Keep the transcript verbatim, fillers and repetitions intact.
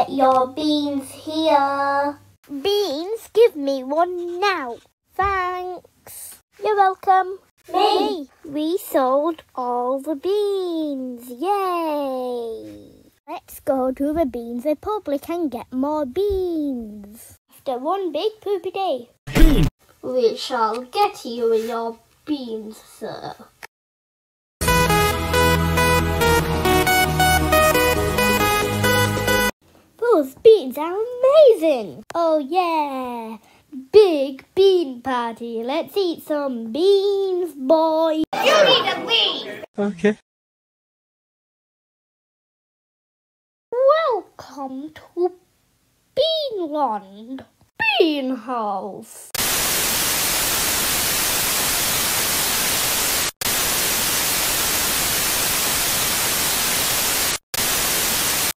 get your beans here. Beans? Give me one now. Thanks. You're welcome. Me. We sold all the beans. Yay! Let's go to the Beans Republic and get more beans. After one big poopy day. We shall get you your beans, sir. Those beans are amazing! Oh yeah! Big bean party. Let's eat some beans, boy. You need to leave! Okay. Welcome to Beanland. Bean House.